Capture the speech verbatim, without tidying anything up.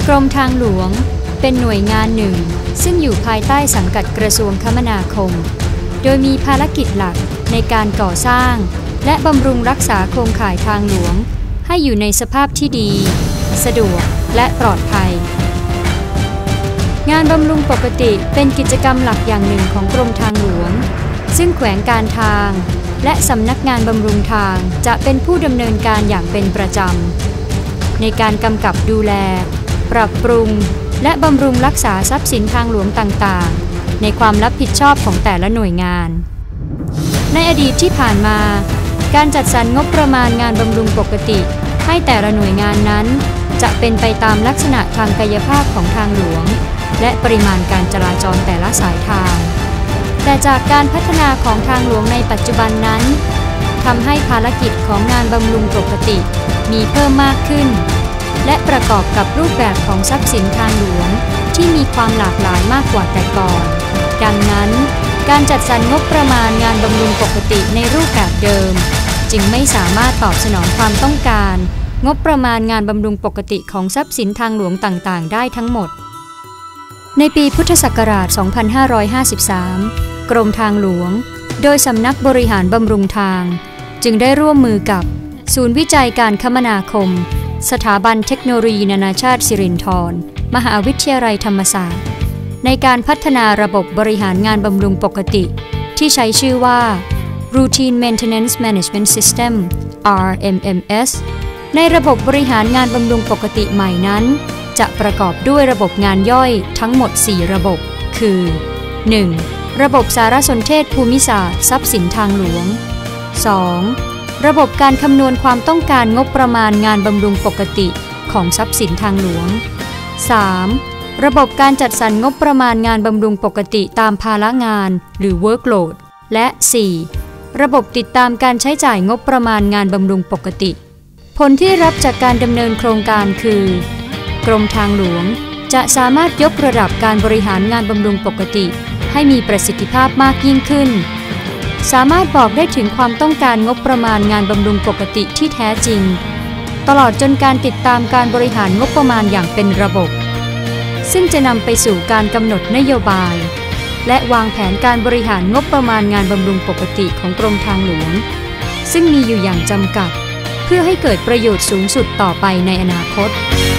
กรมทางหลวงเป็นหน่วยงานหนึ่งซึ่งอยู่ภายใต้สังกัดกระทรวงคมนาคมโดยมีภารกิจหลักในการก่อสร้างและบำรุงรักษาโครงข่ายทางหลวงให้อยู่ในสภาพที่ดีสะดวกและปลอดภัยงานบำรุงปกติเป็นกิจกรรมหลักอย่างหนึ่งของกรมทางหลวงซึ่งแขวงการทางและสำนักงานบำรุงทางจะเป็นผู้ดำเนินการอย่างเป็นประจำในการกำกับดูแลปรับปรุงและบำรุงรักษาทรัพย์สินทางหลวงต่างๆในความรับผิดชอบของแต่ละหน่วยงานในอดีตที่ผ่านมาการจัดสรรงบประมาณงานบำรุงปกติให้แต่ละหน่วยงานนั้นจะเป็นไปตามลักษณะทางกายภาพของทางหลวงและปริมาณการจราจรแต่ละสายทางแต่จากการพัฒนาของทางหลวงในปัจจุบันนั้นทำให้ภารกิจของงานบำรุงปกติมีเพิ่มมากขึ้นและประกอบกับรูปแบบของทรัพย์สินทางหลวงที่มีความหลากหลายมากกว่าแต่ก่อนดังนั้นการจัดสรรงบประมาณงานบำรุงปกติในรูปแบบเดิมจึงไม่สามารถตอบสนองความต้องการงบประมาณงานบำรุงปกติของทรัพย์สินทางหลวงต่างๆได้ทั้งหมดในปีพุทธศักราช สองพันห้าร้อยห้าสิบสาม กรมทางหลวงโดยสำนักบริหารบำรุงทางจึงได้ร่วมมือกับศูนย์วิจัยการคมนาคมสถาบันเทคโนโลยีนานาชาติสิรินธรมหาวิทยาลัยธรรมศาสตร์ในการพัฒนาระบบบริหารงานบำรุงปกติที่ใช้ชื่อว่า Routine Maintenance Management System อาร์ เอ็ม เอ็ม เอส ในระบบบริหารงานบำรุงปกติใหม่นั้นจะประกอบด้วยระบบงานย่อยทั้งหมดสี่ระบบคือ หนึ่ง. ระบบสารสนเทศภูมิศาสตร์ทรัพย์สินทางหลวง สอง. ระบบการคำนวณความต้องการงบประมาณงานบำรุงปกติของทรัพย์สินทางหลวง สาม. ระบบการจัดสรรงบประมาณงานบำรุงปกติตามภาระงานหรือ workload และ สี่. ระบบติดตามการใช้จ่ายงบประมาณงานบำรุงปกติผลที่รับจากการดำเนินโครงการคือกรมทางหลวงจะสามารถยกระดับการบริหารงานบำรุงปกติให้มีประสิทธิภาพมากยิ่งขึ้นสามารถบอกได้ถึงความต้องการงบประมาณงานบำรุงปกติที่แท้จริงตลอดจนการติดตามการบริหารงบประมาณอย่างเป็นระบบซึ่งจะนำไปสู่การกำหนดนโยบายและวางแผนการบริหารงบประมาณงานบำรุงปกติของกรมทางหลวงซึ่งมีอยู่อย่างจำกัดเพื่อให้เกิดประโยชน์สูงสุดต่อไปในอนาคต